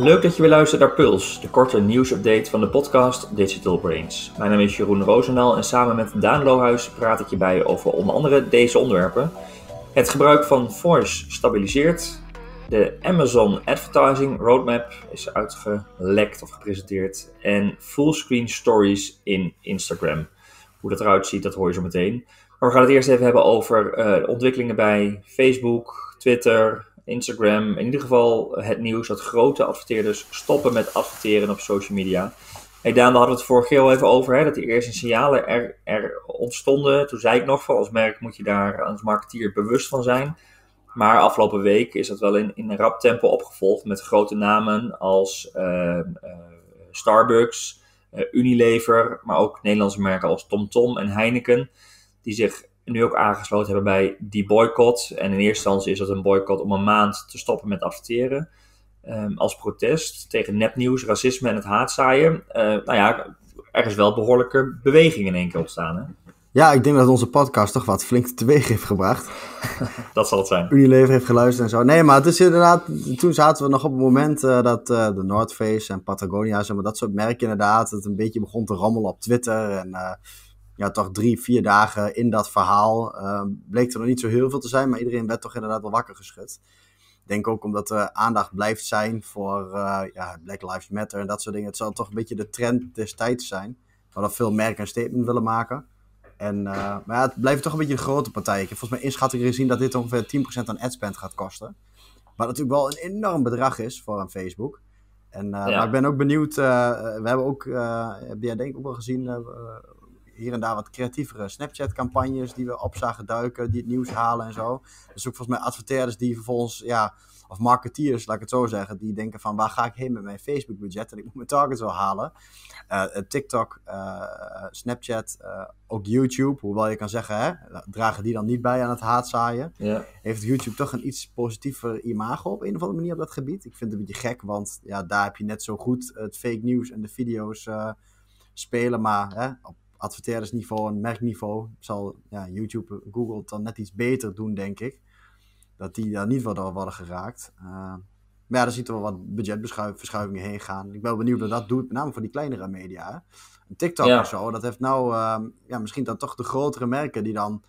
Leuk dat je weer luistert naar Puls, de korte nieuwsupdate van de podcast Digital Brains. Mijn naam is Jeroen Roosendaal en samen met Daan Lohuis praat ik je bij over onder andere deze onderwerpen. Het gebruik van voice stabiliseert. De Amazon Advertising Roadmap is uitgelekt of gepresenteerd. En fullscreen stories in Instagram. Hoe dat eruit ziet, dat hoor je zo meteen. Maar we gaan het eerst even hebben over ontwikkelingen bij Facebook, Twitter, Instagram. In ieder geval het nieuws dat grote adverteerders stoppen met adverteren op social media. Hey Daan, daar hadden we het vorige keer al even over, hè, dat de eerste signalen er ontstonden. Toen zei ik nog van als merk moet je daar als marketeer bewust van zijn. Maar afgelopen week is dat wel in een rap tempo opgevolgd met grote namen als Starbucks, Unilever, maar ook Nederlandse merken als TomTom en Heineken, die zich nu ook aangesloten hebben bij die boycott. En in eerste instantie is dat een boycott om een maand te stoppen met adverteren. Als protest tegen nepnieuws, racisme en het haatzaaien. Er is wel behoorlijke beweging in één keer ontstaan, hè? Ja, ik denk dat onze podcast toch wat flink teweeg heeft gebracht. Dat zal het zijn. Unilever heeft geluisterd en zo. Nee, maar het is inderdaad, toen zaten we nog op het moment dat de North Face en Patagonia, zeg maar, dat soort merken inderdaad, het een beetje begon te rammelen op Twitter. En toch 3-4 dagen in dat verhaal bleek er nog niet zo heel veel te zijn, maar iedereen werd toch inderdaad wel wakker geschud. Ik denk ook omdat er aandacht blijft zijn voor Black Lives Matter en dat soort dingen. Het zal toch een beetje de trend des tijds zijn, waar dat veel merken een statement willen maken. Maar het blijft toch een beetje een grote partij. Ik heb volgens mij inschatting gezien dat dit ongeveer 10% aan adspend gaat kosten. Wat natuurlijk wel een enorm bedrag is voor een Facebook. Maar ik ben ook benieuwd. We hebben ook, heb jij denk ik ook wel gezien, hier en daar wat creatievere Snapchat-campagnes die we op zagen duiken, die het nieuws halen en zo. Dus ook volgens mij adverteerders die vervolgens, of marketeers, laat ik het zo zeggen, die denken van waar ga ik heen met mijn Facebook-budget en ik moet mijn targets wel halen. TikTok, Snapchat, ook YouTube, hoewel je kan zeggen, hè, dragen die dan niet bij aan het haatzaaien. Ja. Heeft YouTube toch een iets positiever imago op een of andere manier op dat gebied? Ik vind het een beetje gek, want daar heb je net zo goed het fake nieuws en de video's spelen, maar op adverteerdersniveau en merkniveau zal YouTube, Google het dan net iets beter doen, denk ik. Dat die daar niet worden geraakt. Maar daar ziet er wel wat budgetverschuivingen heen gaan. Ik ben wel benieuwd wat dat doet, met name voor die kleinere media. Hè? TikTok of zo, dat heeft misschien dan toch de grotere merken die dan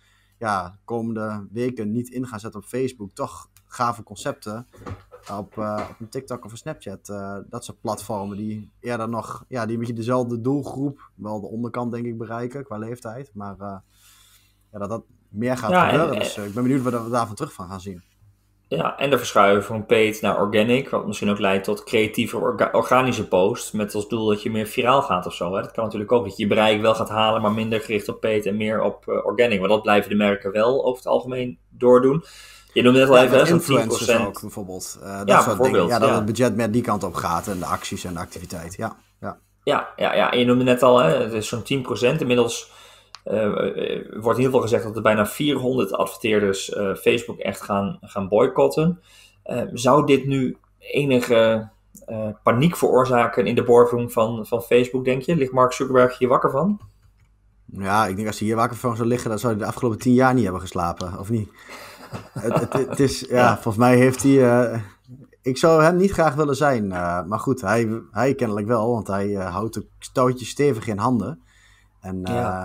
komende weken niet in gaan zetten op Facebook, toch gave concepten op een TikTok of een Snapchat. Dat soort platformen die eerder nog, die een beetje dezelfde doelgroep, wel de onderkant denk ik bereiken qua leeftijd. Maar dat meer gaat gebeuren. Dus ik ben benieuwd wat we daarvan terug van gaan zien. Ja, en de verschuiving van paid naar organic, wat misschien ook leidt tot creatieve organische posts, met als doel dat je meer viraal gaat of zo. Hè? Dat kan natuurlijk ook, dat je bereik wel gaat halen, maar minder gericht op paid en meer op organic. Maar dat blijven de merken wel over het algemeen doordoen. Je noemde net al even, influencers 10%. Ook bijvoorbeeld. Dat soort dingen. Dat het budget meer die kant op gaat en de acties en de activiteit. Ja, en je noemde net al, hè, het is zo'n 10%. Inmiddels wordt in ieder geval gezegd dat er bijna 400 adverteerders Facebook echt gaan boycotten. Zou dit nu enige paniek veroorzaken in de boardroom van Facebook, denk je? Ligt Mark Zuckerberg hier wakker van? Ja, ik denk als hij hier wakker van zou liggen, dan zou hij de afgelopen 10 jaar niet hebben geslapen, of niet? Het is, volgens mij heeft hij... ik zou hem niet graag willen zijn, maar goed, hij kennelijk wel, want hij houdt de touwtjes stevig in handen. En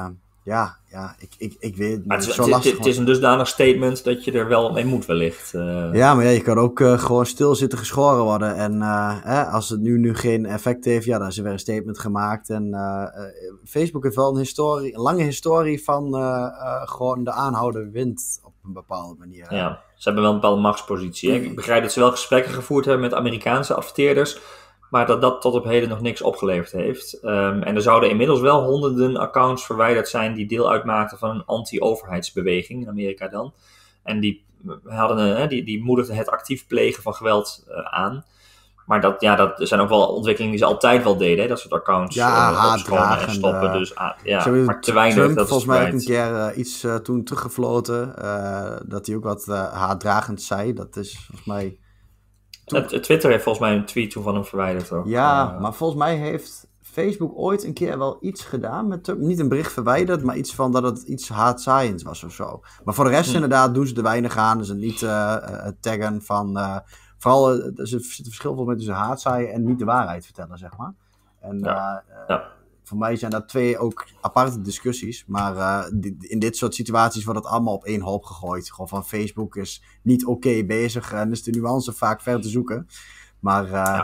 ik weet maar het is een dusdanig statement dat je er wel mee moet wellicht. Ja, maar je kan ook gewoon stil zitten geschoren worden. En als het nu geen effect heeft, dan is er weer een statement gemaakt. En Facebook heeft wel een lange historie van gewoon de aanhouden wind op een bepaalde manier. Hè? Ja, ze hebben wel een bepaalde machtspositie. Hè? Ik begrijp dat ze wel gesprekken gevoerd hebben met Amerikaanse adverteerders, maar dat tot op heden nog niks opgeleverd heeft. En er zouden inmiddels wel honderden accounts verwijderd zijn die deel uitmaakten van een anti-overheidsbeweging in Amerika dan. En die moedigden het actief plegen van geweld aan. Maar dat zijn ook wel ontwikkelingen die ze altijd wel deden, hè? Dat soort accounts opschonen en stoppen. Dus maar te weinig. Trump dat volgens mij ook een keer iets toen teruggefloten, dat hij ook wat haatdragend zei. Dat is volgens mij... Twitter heeft volgens mij een tweet toen van hem verwijderd ook. Ja, maar volgens mij heeft Facebook ooit een keer wel iets gedaan met Trump. Niet een bericht verwijderd, maar iets van dat het iets haatzaaiends was of zo. Maar voor de rest inderdaad doen ze er weinig aan. Dus niet het taggen van vooral er zit een verschil volgens mij tussen haatzaaien en niet de waarheid vertellen, zeg maar. En voor mij zijn dat twee ook aparte discussies. Maar in dit soort situaties wordt het allemaal op één hoop gegooid. Gewoon van Facebook is niet oké bezig en is de nuance vaak ver te zoeken. Maar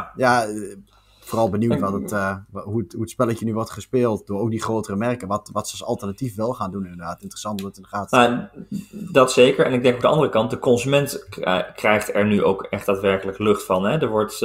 vooral benieuwd hoe het spelletje nu wordt gespeeld door ook die grotere merken. Wat ze als alternatief wel gaan doen inderdaad. Interessant om het in de gaten te houden. Dat zeker. En ik denk op de andere kant, de consument krijgt er nu ook echt daadwerkelijk lucht van. Hè? Het wordt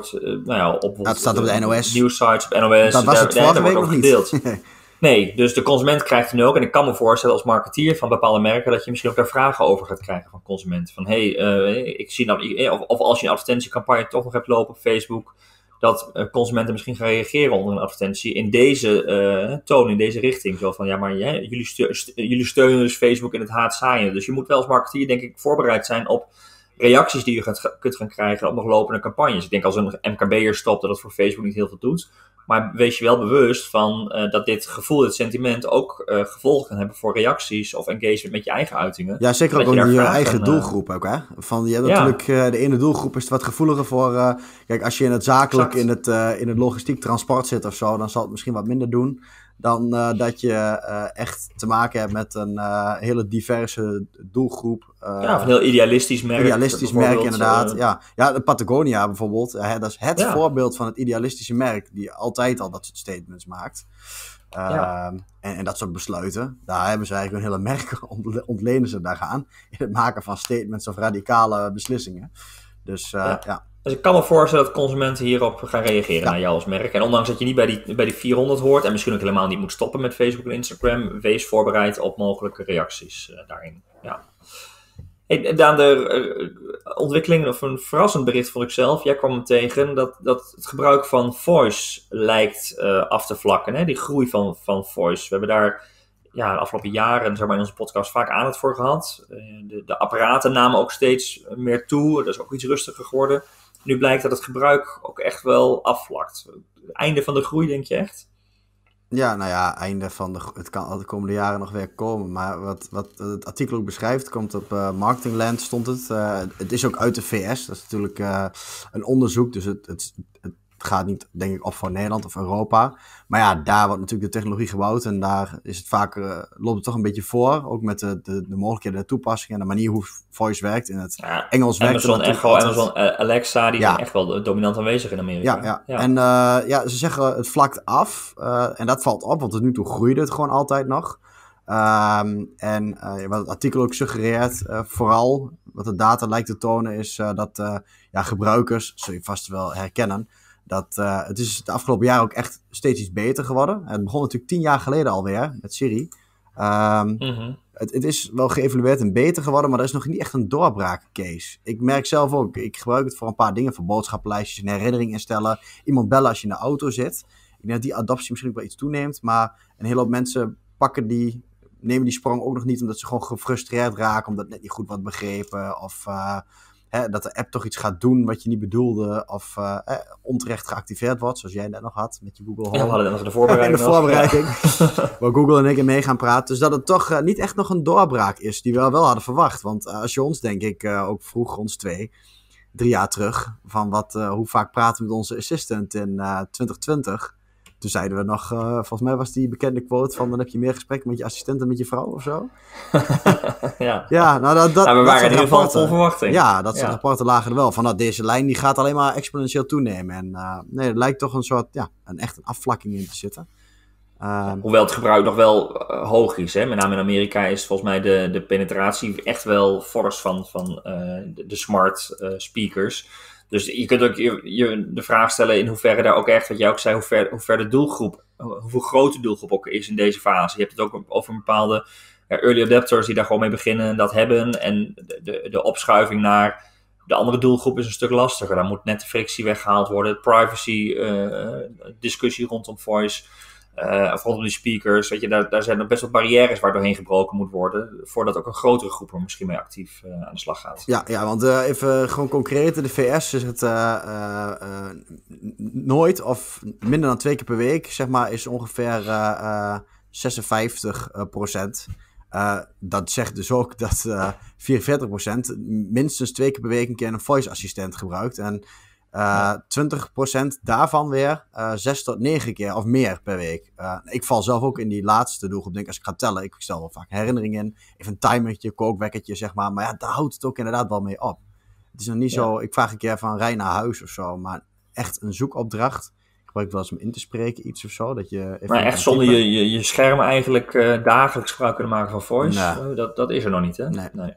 het staat op de NOS. Nieuwsites op NOS. Dat was het vorige week nog gedeeld. Nee, dus de consument krijgt het nu ook. En ik kan me voorstellen als marketeer van bepaalde merken dat je misschien ook daar vragen over gaat krijgen van consumenten. Van ik zie nou, of als je een advertentiecampagne toch nog hebt lopen op Facebook, dat consumenten misschien gaan reageren onder een advertentie in deze toon, in deze richting. Zo van, ja, maar jullie steunen dus Facebook in het haatzaaien. Dus je moet wel als marketeer, denk ik, voorbereid zijn op reacties die je kunt gaan krijgen op nog lopende campagnes. Ik denk als een MKB'er stopt, dat het voor Facebook niet heel veel doet. Maar wees je wel bewust van dat dit gevoel, dit sentiment ook gevolgen kan hebben voor reacties of engagement met je eigen uitingen. Ja, zeker ook in je eigen doelgroep ook, hè? Je hebt natuurlijk de ene doelgroep is wat gevoeliger voor. Kijk, als je in het zakelijk, in het logistiek transport zit of zo, dan zal het misschien wat minder doen dan dat je echt te maken hebt met een hele diverse doelgroep. Of een heel idealistisch merk. Idealistisch merk, inderdaad. Ja, de Patagonia bijvoorbeeld. Dat is het voorbeeld van het idealistische merk die altijd al dat soort statements maakt. En dat soort besluiten. Daar hebben ze eigenlijk een hele merk, ontlenen ze daaraan. In het maken van statements of radicale beslissingen. Dus Dus ik kan me voorstellen dat consumenten hierop gaan reageren naar jou als merk. En ondanks dat je niet bij die 400 hoort en misschien ook helemaal niet moet stoppen met Facebook en Instagram, wees voorbereid op mogelijke reacties daarin. Ja. Hey, Daan, de ontwikkeling, of een verrassend bericht vond ik zelf. Jij kwam me tegen dat het gebruik van voice lijkt af te vlakken. Hè? Die groei van voice. We hebben daar de afgelopen jaren zeg maar, in onze podcast vaak aandacht voor gehad. De apparaten namen ook steeds meer toe. Dat is ook iets rustiger geworden. Nu blijkt dat het gebruik ook echt wel afvlakt. Einde van de groei, denk je echt? Ja, einde van het kan al de komende jaren nog weer komen. Maar wat het artikel ook beschrijft, komt op Marketingland stond het. Het is ook uit de VS. Dat is natuurlijk een onderzoek, dus het gaat niet, denk ik, of voor Nederland of Europa. Maar ja, daar wordt natuurlijk de technologie gebouwd en daar is het vaak, loopt het toch een beetje voor. Ook met de mogelijkheden, de toepassingen en de manier hoe voice werkt. In het Engels werkt Amazon Echo, Amazon Alexa, die zijn echt wel dominant aanwezig in Amerika. Ja. En ze zeggen het vlakt af en dat valt op, want tot nu toe groeide het gewoon altijd nog. Wat het artikel ook suggereert, vooral wat de data lijkt te tonen, is dat gebruikers, zul je vast wel herkennen, dat het is de afgelopen jaren ook echt steeds iets beter geworden. Het begon natuurlijk 10 jaar geleden alweer met Siri. Het is wel geëvalueerd en beter geworden, maar er is nog niet echt een doorbraakcase. Ik merk zelf ook, ik gebruik het voor een paar dingen, voor boodschappenlijstjes, een herinnering instellen, iemand bellen als je in de auto zit. Ik denk dat die adoptie misschien ook wel iets toeneemt, maar een hele hoop mensen nemen die sprong ook nog niet omdat ze gewoon gefrustreerd raken, omdat het net niet goed wordt begrepen of dat de app toch iets gaat doen wat je niet bedoelde of onterecht geactiveerd wordt, zoals jij net nog had met je Google Home. Ja, we hadden nog de voorbereiding. Waar Google en ik in mee gaan praten. Dus dat het toch niet echt nog een doorbraak is die we wel hadden verwacht. Want als je ons, denk ik, ook vroeg, ons 3 jaar terug, van hoe vaak praten we met onze assistant in 2020... Toen zeiden we nog, volgens mij was die bekende quote van dan heb je meer gesprekken met je assistent dan met je vrouw of zo. Ja, nou we waren in ieder geval vol verwachting. Ja, dat soort rapporten lagen er wel. Van deze lijn die gaat alleen maar exponentieel toenemen. En er lijkt toch een soort, een afvlakking in te zitten. Hoewel het gebruik nog wel hoog is. Hè? Met name in Amerika is volgens mij de penetratie echt wel fors van de smart speakers. Dus je kunt ook je de vraag stellen in hoeverre daar ook echt, wat jij ook zei, hoe ver de doelgroep, hoeveel grote doelgroep ook is in deze fase. Je hebt het ook over een bepaalde early adapters die daar gewoon mee beginnen en dat hebben. En de opschuiving naar de andere doelgroep is een stuk lastiger. Daar moet net de frictie weggehaald worden. Privacy, discussie rondom voice, of rondom die speakers. Weet je, daar zijn nog best wat barrières waar doorheen gebroken moet worden, voordat ook een grotere groep er misschien mee actief aan de slag gaat. Ja, want even gewoon concreet, in de VS is het nooit of minder dan 2 keer per week, zeg maar, is ongeveer 56%. Dat zegt dus ook dat 44% minstens 2 keer per week een keer een voice assistent gebruikt. En 20% daarvan weer 6 tot 9 keer of meer per week. Ik val zelf ook in die laatste doelgroep. Denk als ik ga tellen, ik stel wel vaak herinneringen in. Even een timertje, kookwekkertje, zeg maar. Maar ja, daar houdt het ook inderdaad wel mee op. Het is nog niet zo, ik vraag een keer van rij naar huis of zo. Maar echt een zoekopdracht. Ik gebruik wel eens om in te spreken, iets of zo. Dat je even maar echt zonder je scherm eigenlijk dagelijks gebruik kunnen maken van voice. Nee. Dat is er nog niet, hè? Nee.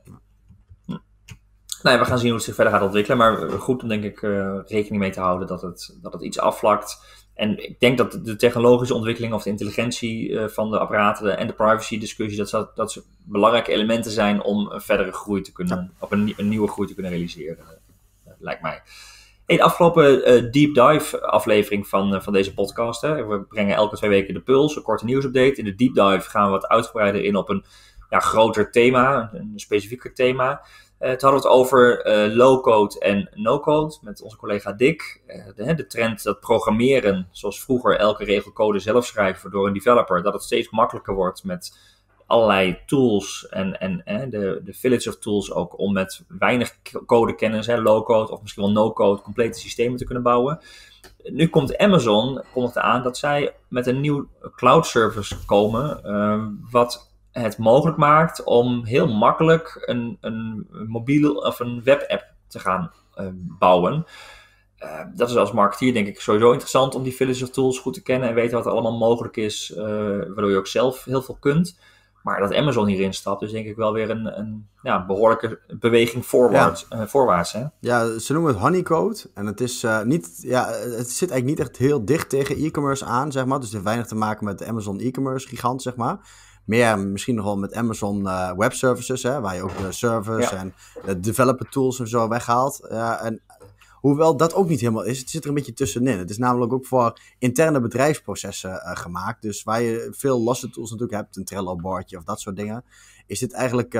Nee, we gaan zien hoe het zich verder gaat ontwikkelen. Maar goed om denk ik rekening mee te houden dat het iets afvlakt. En ik denk dat de technologische ontwikkeling of de intelligentie van de apparaten en de privacy discussie, dat ze belangrijke elementen zijn om een verdere groei te kunnen, of een nieuwe groei te kunnen realiseren. Lijkt mij. De afgelopen deep dive aflevering van deze podcast. Hè. We brengen elke 2 weken de Puls, een korte nieuwsupdate. In de deep dive gaan we wat uitgebreider in op een groter thema, een specifieker thema. Toen hadden we het over low-code en no-code met onze collega Dick. De trend dat programmeren, zoals vroeger elke regel code zelf schrijven door een developer, dat het steeds makkelijker wordt met allerlei tools en de village of tools ook om met weinig codekennis, low-code of misschien wel no-code, complete systemen te kunnen bouwen. Nu komt Amazon, kondigde aan dat zij met een nieuw cloud service komen, wat het mogelijk maakt om heel makkelijk een mobiel of een webapp te gaan bouwen. Dat is als marketeer denk ik sowieso interessant om die village of tools goed te kennen en weten wat er allemaal mogelijk is, waardoor je ook zelf heel veel kunt. Maar dat Amazon hierin stapt, is denk ik wel weer een behoorlijke beweging voorwaarts. Hè? Ja, ze noemen het honeycode. En het is het zit eigenlijk niet echt heel dicht tegen e-commerce aan, zeg maar. Dus het heeft weinig te maken met de Amazon e-commerce gigant, zeg maar. Meer misschien nog wel met Amazon Web Services, hè, waar je ook de service en de developer tools en zo weghaalt. En hoewel dat ook niet helemaal is, het zit er een beetje tussenin. Het is namelijk ook voor interne bedrijfsprocessen gemaakt. Dus waar je veel losse tools natuurlijk hebt, een Trello-bordje of dat soort dingen, is dit eigenlijk,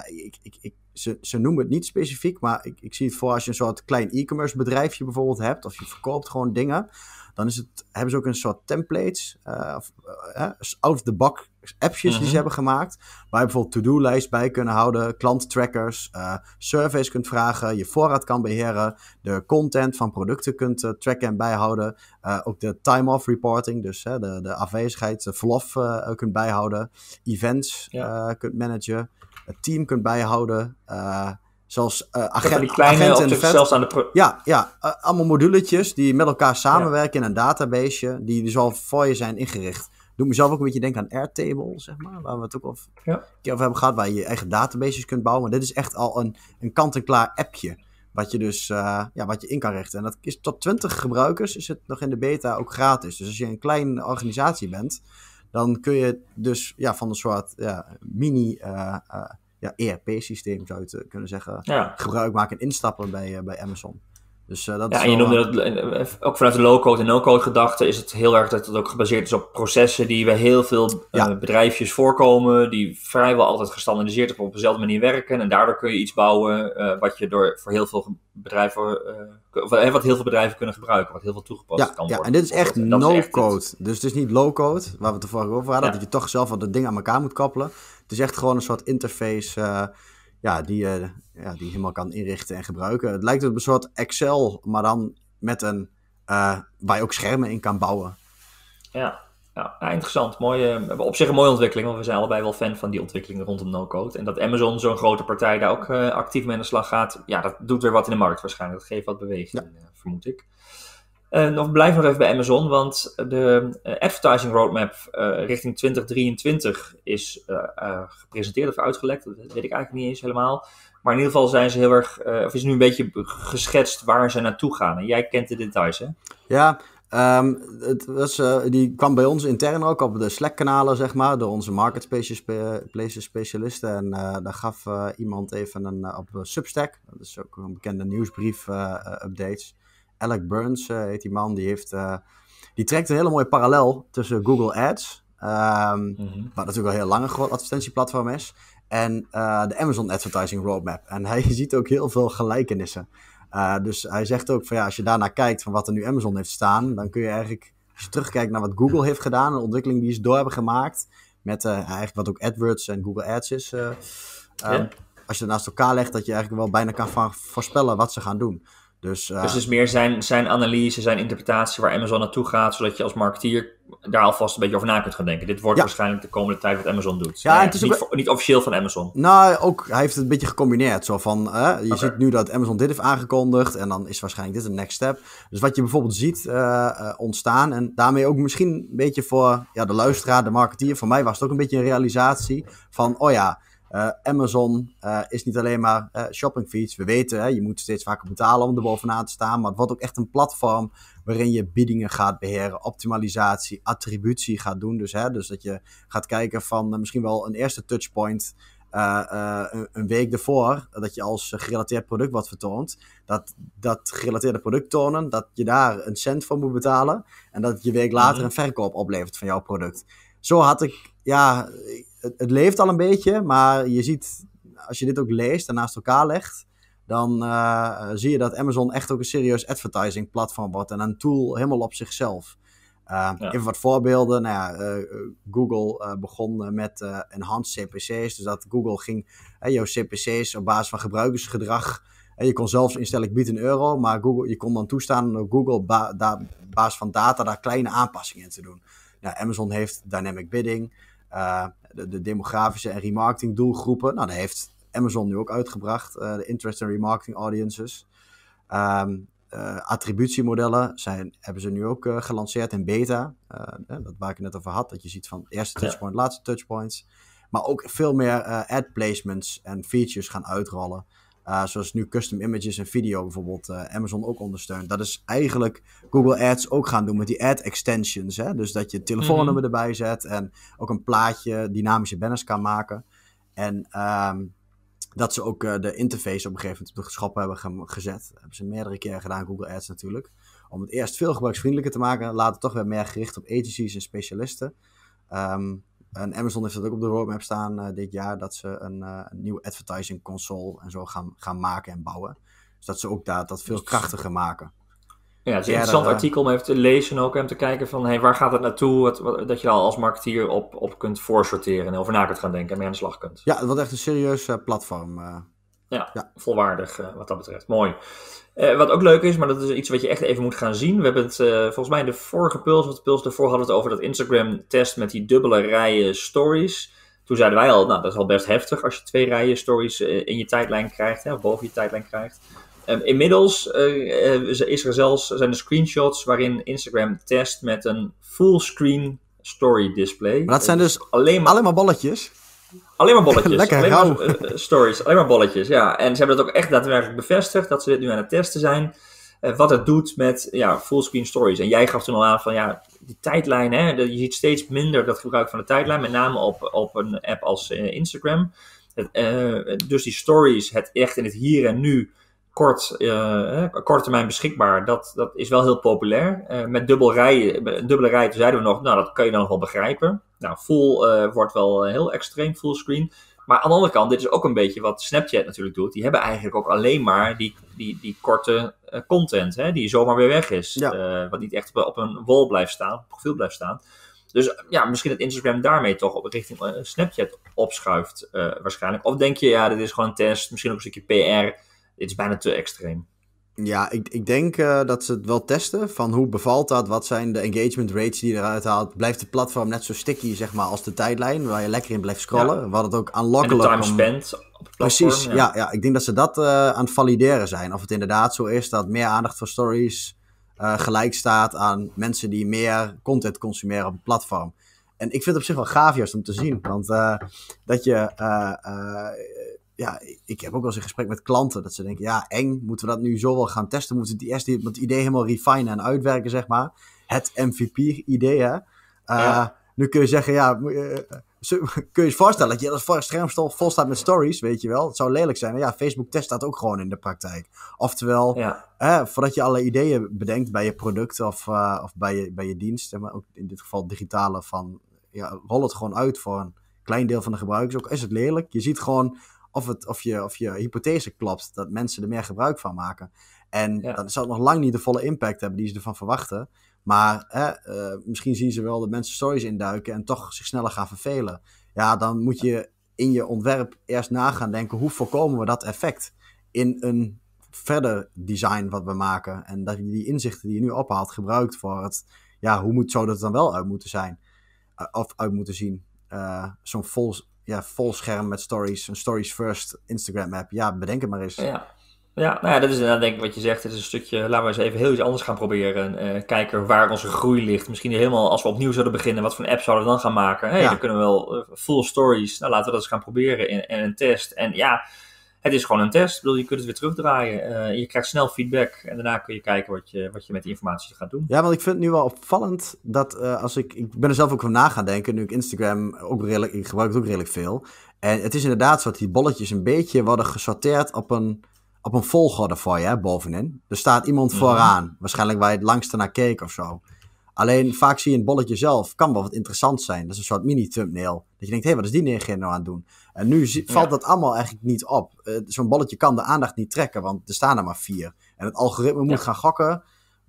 ze noemen het niet specifiek, maar ik zie het voor als je een soort klein e-commerce bedrijfje bijvoorbeeld hebt, of je verkoopt gewoon dingen, dan hebben ze ook een soort templates, out-of-the-box appjes die ze hebben gemaakt, waar je bijvoorbeeld to-do-lijst bij kunnen houden, klanttrackers, surveys kunt vragen, je voorraad kan beheren, de content van producten kunt tracken en bijhouden, ook de time-off reporting, dus de afwezigheid, de verlof kunt bijhouden, events kunt managen, het team kunt bijhouden, zoals agenten zelfs aan de allemaal moduletjes die met elkaar samenwerken in een databaseje, die dus al voor je zijn ingericht. Doet mezelf ook een beetje denken aan Airtable, zeg maar, waar we het ook al een keer over hebben gehad, waar je je eigen databases kunt bouwen. Maar dit is echt al een kant-en-klaar appje, wat je dus wat je in kan richten. En dat is tot 20 gebruikers, is het nog in de beta ook gratis. Dus als je een kleine organisatie bent, dan kun je dus van een soort mini ERP-systeem, zou je het kunnen zeggen, gebruik maken en instappen bij Amazon. Dus, dat is en je noemde dat ook vanuit de low-code en no-code gedachte is het heel erg dat het ook gebaseerd is op processen die bij heel veel bedrijfjes voorkomen, die vrijwel altijd gestandaardiseerd op dezelfde manier werken. En daardoor kun je iets bouwen wat je voor heel veel bedrijven, wat heel veel bedrijven kunnen gebruiken, wat heel veel toegepast kan worden. Ja, en dit is echt no-code. Dus het is niet low-code, waar we het ervoor over hadden, dat je toch zelf wat de dingen aan elkaar moet koppelen. Het is echt gewoon een soort interface die je helemaal kan inrichten en gebruiken. Het lijkt op een soort Excel, maar dan met waar je ook schermen in kan bouwen. Ja, interessant. Op zich een mooie ontwikkeling, want we zijn allebei wel fan van die ontwikkelingen rondom no-code. En dat Amazon, zo'n grote partij, daar ook actief mee aan de slag gaat, dat doet weer wat in de markt waarschijnlijk. Dat geeft wat beweging, vermoed ik. Blijf nog even bij Amazon, want de advertising roadmap richting 2023 is gepresenteerd of uitgelekt. Dat weet ik eigenlijk niet eens helemaal. Maar in ieder geval zijn ze heel erg, of is nu een beetje geschetst waar ze naartoe gaan. En jij kent de details, hè? Ja, die kwam bij ons intern ook op de Slack-kanalen, zeg maar, door onze marketplaces specialisten. En daar gaf iemand even op Substack, dat is ook een bekende nieuwsbrief-updates. Alec Burns heet die man, die trekt een hele mooie parallel tussen Google Ads, wat natuurlijk al heel lang een groot advertentieplatform is, en de Amazon Advertising Roadmap. En hij ziet ook heel veel gelijkenissen. Dus hij zegt ook van als je daarnaar kijkt van wat er nu Amazon heeft staan, dan kun je eigenlijk, als je terugkijkt naar wat Google heeft gedaan, een ontwikkeling die ze door hebben gemaakt, met eigenlijk wat ook AdWords en Google Ads is. Ja. Als je het naast elkaar legt, dat je eigenlijk wel bijna kan voorspellen wat ze gaan doen. Dus het is meer zijn analyse, zijn interpretatie waar Amazon naartoe gaat, zodat je als marketeer daar alvast een beetje over na kunt gaan denken. Dit wordt waarschijnlijk de komende tijd wat Amazon doet. Ja, het is niet officieel van Amazon. Nou, ook, hij heeft het een beetje gecombineerd. Zo van, je ziet nu dat Amazon dit heeft aangekondigd en dan is waarschijnlijk dit een next step. Dus wat je bijvoorbeeld ziet ontstaan en daarmee ook misschien een beetje voor de luisteraar, de marketeer. Voor mij was het ook een beetje een realisatie van, Amazon is niet alleen maar shopping feeds. We weten, je moet steeds vaker betalen om er bovenaan te staan. Maar het wordt ook echt een platform waarin je biedingen gaat beheren, optimalisatie, attributie gaat doen. Dus dat je gaat kijken van misschien wel een eerste touchpoint een week ervoor, dat je als gerelateerd product wat vertoont. Dat gerelateerde product tonen, dat je daar een cent voor moet betalen. En dat je week later een verkoop oplevert van jouw product. Zo had ik, het leeft al een beetje, maar je ziet, als je dit ook leest en naast elkaar legt, dan zie je dat Amazon echt ook een serieus advertising platform wordt en een tool helemaal op zichzelf. Even wat voorbeelden. Google begon met enhanced CPC's, dus dat Google ging jouw CPC's op basis van gebruikersgedrag. Je kon zelfs instellen, ik bied €1, maar je kon dan toestaan door Google op basis van data daar kleine aanpassingen in te doen. Amazon heeft dynamic bidding, de demografische en remarketing doelgroepen. Dat heeft Amazon nu ook uitgebracht, de interest en remarketing audiences. Attributiemodellen hebben ze nu ook gelanceerd in beta. Dat waar ik het net over had, dat je ziet van eerste touchpoint, laatste touchpoints. Maar ook veel meer ad placements en features gaan uitrollen. Zoals nu custom images en video bijvoorbeeld Amazon ook ondersteunt. Dat is eigenlijk Google Ads ook gaan doen met die ad extensions. Dus dat je het telefoonnummer erbij zet en ook een plaatje, dynamische banners kan maken. En dat ze ook de interface op een gegeven moment op de schop hebben gezet. Dat hebben ze meerdere keren gedaan, Google Ads natuurlijk. Om het eerst veel gebruiksvriendelijker te maken. Later toch weer meer gericht op agencies en specialisten. En Amazon heeft dat ook op de roadmap staan dit jaar. Dat ze een nieuwe advertising console en zo gaan maken en bouwen. Dus dat ze ook dat veel krachtiger maken. Ja, het is een interessant artikel om even te lezen ook. En te kijken van, waar gaat het naartoe? Dat je daar als marketeer op kunt voorsorteren. En over na kunt gaan denken en mee aan de slag kunt. Ja, het wordt echt een serieus platform. Volwaardig wat dat betreft. Mooi. Wat ook leuk is, maar dat is iets wat je echt even moet gaan zien. We hebben het volgens mij in de vorige Puls, of de Puls daarvoor hadden we het over dat Instagram test met die dubbele rijen stories. Toen zeiden wij al, dat is al best heftig als je 2 rijen stories in je tijdlijn krijgt, of boven je tijdlijn krijgt. Inmiddels zijn er screenshots waarin Instagram test met een fullscreen story display. Maar dat zijn dus alleen maar bolletjes? Alleen maar bolletjes. Lekker alleen rauw. maar stories, alleen maar bolletjes, ja. En ze hebben dat ook echt daadwerkelijk bevestigd, dat ze dit nu aan het testen zijn. Wat het doet met fullscreen stories. En jij gaf toen al aan van die tijdlijn, je ziet steeds minder dat gebruik van de tijdlijn, met name op een app als Instagram. Dus die stories, het echt in het hier en nu, korte termijn beschikbaar, dat is wel heel populair. Met dubbele rijen zeiden we nog, dat kan je dan nog wel begrijpen. Full wordt wel heel extreem, fullscreen. Maar aan de andere kant, dit is ook een beetje wat Snapchat natuurlijk doet. Die hebben eigenlijk ook alleen maar die korte content, die zomaar weer weg is. Ja. Wat niet echt op een wall blijft staan, op profiel blijft staan. Dus misschien dat Instagram daarmee toch op richting Snapchat opschuift waarschijnlijk. Of denk je, dit is gewoon een test, misschien ook een stukje PR. Dit is bijna te extreem. Ja, ik denk dat ze het wel testen. Van hoe bevalt dat? Wat zijn de engagement rates die je eruit haalt? Blijft het platform net zo sticky, zeg maar, als de tijdlijn, waar je lekker in blijft scrollen? Ja. Wat het ook aanlokkelijk... En de time spent op het platform. Precies, ja. Ik denk dat ze dat aan het valideren zijn. Of het inderdaad zo is dat meer aandacht voor stories gelijk staat aan mensen die meer content consumeren op het platform. En ik vind het op zich wel gaaf juist om te zien. Want dat je... ik heb ook wel eens een gesprek met klanten dat ze denken, eng, moeten we dat nu zo wel gaan testen? Moeten we het idee helemaal refinen en uitwerken, zeg maar? Het MVP-idee, hè? Nu kun je zeggen, kun je je voorstellen dat je als voor een scherm vol staat met stories, weet je wel? Het zou lelijk zijn. Facebook test dat ook gewoon in de praktijk. Oftewel, voordat je alle ideeën bedenkt bij je product of bij je dienst, maar ook in dit geval digitale, rol het gewoon uit voor een klein deel van de gebruikers. Ook is het lelijk. Je ziet gewoon of je hypothese klopt, dat mensen er meer gebruik van maken. En dan zal het nog lang niet de volle impact hebben die ze ervan verwachten. Maar misschien zien ze wel dat mensen stories induiken en toch zich sneller gaan vervelen. Ja, dan moet je in je ontwerp eerst na gaan denken, hoe voorkomen we dat effect in een verder design wat we maken. En dat je die inzichten die je nu ophaalt gebruikt voor het, hoe zou dat dan wel uit moeten zijn? Of uit moeten zien. Zo'n vol scherm met stories, een stories first Instagram app. Ja, bedenk het maar eens. Ja, nou ja, dat is inderdaad denk ik wat je zegt. Het is een stukje, laten we eens even heel iets anders gaan proberen. Kijken waar onze groei ligt. Misschien helemaal als we opnieuw zouden beginnen, wat voor een app zouden we dan gaan maken? Dan kunnen we wel full stories. Nou, laten we dat eens gaan proberen in een test. En ja, het is gewoon een test. Ik bedoel, je kunt het weer terugdraaien. Je krijgt snel feedback en daarna kun je kijken wat je met die informatie gaat doen. Ja, want ik vind het nu wel opvallend dat ik ben er zelf ook van na gaan denken, nu ik Instagram ik gebruik het ook redelijk veel. En het is inderdaad zo dat die bolletjes een beetje worden gesorteerd op een volgorde voor je, bovenin. Er staat iemand vooraan, waarschijnlijk waar je het langste naar keek of zo. Alleen vaak zie je een bolletje zelf, kan wel wat interessant zijn. Dat is een soort mini-thumbnail. Dat je denkt, hé, wat is die neergene nou aan het doen? En nu valt dat allemaal eigenlijk niet op. Zo'n bolletje kan de aandacht niet trekken, want er staan er maar 4. En het algoritme moet gaan gokken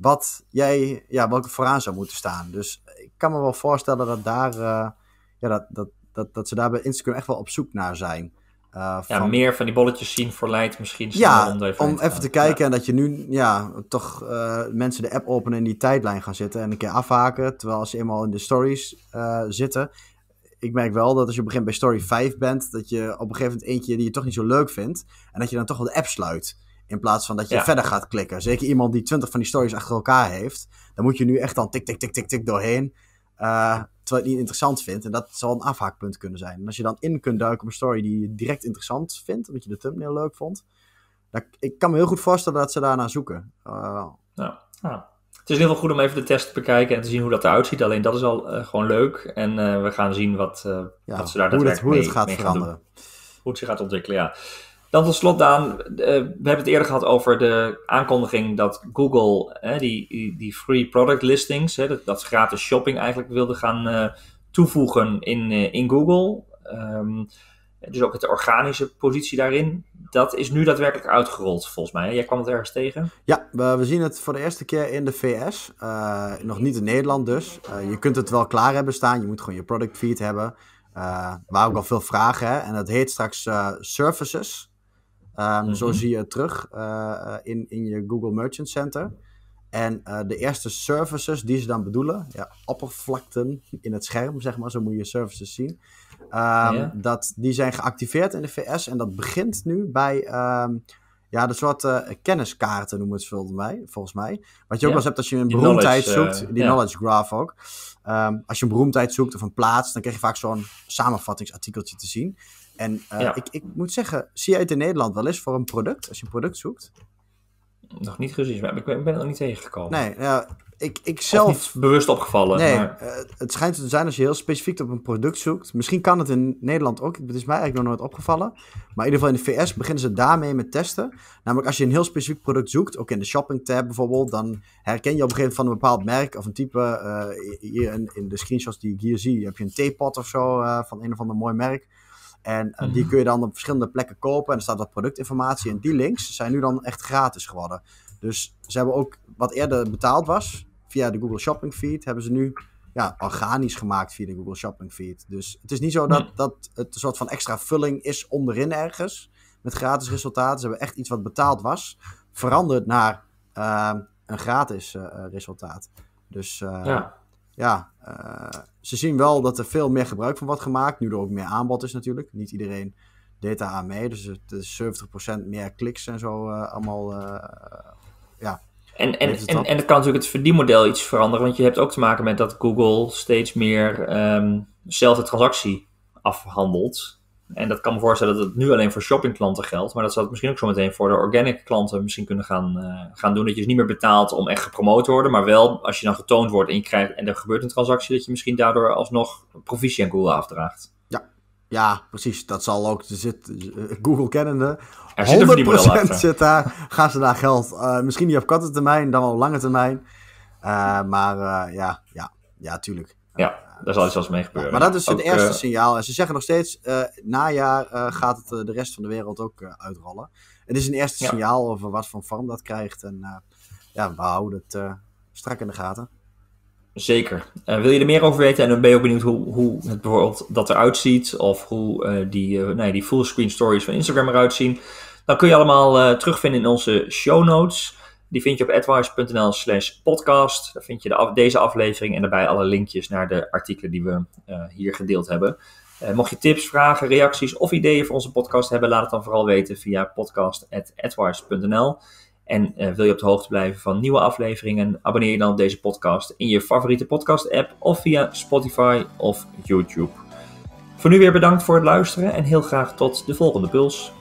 welke vooraan zou moeten staan. Dus ik kan me wel voorstellen dat daar, dat ze daar bij Instagram echt wel op zoek naar zijn. Meer van die bolletjes zien verleidt misschien. Om even te kijken en dat je nu toch mensen de app openen en die tijdlijn gaan zitten en een keer afhaken. Terwijl als ze eenmaal in de stories zitten. Ik merk wel dat als je op een gegeven moment bij story 5 bent, dat je op een gegeven moment eentje die je toch niet zo leuk vindt. En dat je dan toch wel de app sluit. In plaats van dat je verder gaat klikken. Zeker iemand die 20 van die stories achter elkaar heeft. Dan moet je nu echt dan tik, tik, tik, tik, tik doorheen. Terwijl je het niet interessant vindt. En dat zal een afhaakpunt kunnen zijn. En als je dan in kunt duiken op een story die je direct interessant vindt. Omdat je de thumbnail leuk vond. Ik kan me heel goed voorstellen dat ze daarnaar zoeken. Het is in ieder geval goed om even de test te bekijken en te zien hoe dat eruit ziet. Alleen dat is al gewoon leuk. En we gaan zien wat ze daar daadwerkelijk hoe het gaat mee veranderen. gaan doen. Hoe het zich gaat ontwikkelen, ja. Dan tot slot, Daan, we hebben het eerder gehad over de aankondiging dat Google die free product listings, dat gratis shopping eigenlijk wilde gaan toevoegen in Google. Dus ook de organische positie daarin. Dat is nu daadwerkelijk uitgerold, volgens mij. Jij kwam het ergens tegen? Ja, we zien het voor de eerste keer in de VS. Nog niet in Nederland dus. Je kunt het wel klaar hebben staan. Je moet gewoon je product feed hebben. Waar ook al veel vragen. Hè? En dat heet straks services. Zo zie je het terug in je Google Merchant Center. En de eerste services die ze dan bedoelen, oppervlakten in het scherm, zeg maar, zo moet je services zien. Die zijn geactiveerd in de VS en dat begint nu bij de soort kenniskaarten noemen we het volgens mij. Wat je ook wel eens hebt als je een beroemdheid zoekt, die knowledge graph ook. Als je een beroemdheid zoekt of een plaats, dan krijg je vaak zo'n samenvattingsartikeltje te zien. En ik moet zeggen, zie jij het in Nederland wel eens voor een product, als je een product zoekt? Nog niet gezien, maar ik ben er nog niet tegengekomen. Nee, ik zelf... Of niet bewust opgevallen. Nee, maar... het schijnt te zijn als je heel specifiek op een product zoekt. Misschien kan het in Nederland ook, het is mij eigenlijk nog nooit opgevallen. Maar in ieder geval in de VS beginnen ze daarmee met testen. Namelijk als je een heel specifiek product zoekt, ook in de shopping tab bijvoorbeeld, dan herken je op een gegeven moment van een bepaald merk of een type. Hier in de screenshots die ik hier zie, heb je een theepot of zo van een of ander mooi merk. En die kun je dan op verschillende plekken kopen. En er staat wat productinformatie. En die links zijn nu dan echt gratis geworden. Dus ze hebben ook wat eerder betaald was via de Google Shopping Feed, hebben ze nu organisch gemaakt via de Google Shopping Feed. Dus het is niet zo dat het een soort van extra vulling is onderin ergens met gratis resultaten. Ze hebben echt iets wat betaald was veranderd naar een gratis resultaat. Dus ze zien wel dat er veel meer gebruik van wordt gemaakt. Nu er ook meer aanbod is natuurlijk. Niet iedereen deed daar aan mee. Dus het is 70% meer kliks en zo allemaal. En het kan natuurlijk het verdienmodel iets veranderen. Want je hebt ook te maken met dat Google steeds meer dezelfde transactie afhandelt. En dat kan me voorstellen dat het nu alleen voor shoppingklanten geldt. Maar dat zou het misschien ook zo meteen voor de organic klanten misschien kunnen gaan doen. Dat je dus niet meer betaalt om echt gepromoot te worden. Maar wel als je dan getoond wordt en er gebeurt een transactie, dat je misschien daardoor alsnog provisie aan Google afdraagt. Ja, precies. Dat zal ook. Google kennende. Er zit een verdienmodel achter. Zit daar. Gaan ze daar geld. Misschien niet op korte termijn, dan wel op lange termijn. Tuurlijk. Ja, daar zal iets als mee gebeuren. Maar dat is het eerste signaal. En ze zeggen nog steeds, najaar gaat het de rest van de wereld ook uitrollen. Het is een eerste signaal over wat voor vorm dat krijgt. En we houden het strak in de gaten. Zeker. Wil je er meer over weten en dan ben je ook benieuwd hoe het bijvoorbeeld dat eruit ziet of hoe die fullscreen stories van Instagram eruit zien, dan kun je allemaal terugvinden in onze show notes. Die vind je op advice.nl/podcast. Daar vind je deze aflevering en daarbij alle linkjes naar de artikelen die we hier gedeeld hebben. Mocht je tips, vragen, reacties of ideeën voor onze podcast hebben, laat het dan vooral weten via podcast@advice.nl. En wil je op de hoogte blijven van nieuwe afleveringen, abonneer je dan op deze podcast in je favoriete podcast-app of via Spotify of YouTube. Voor nu weer bedankt voor het luisteren en heel graag tot de volgende Puls.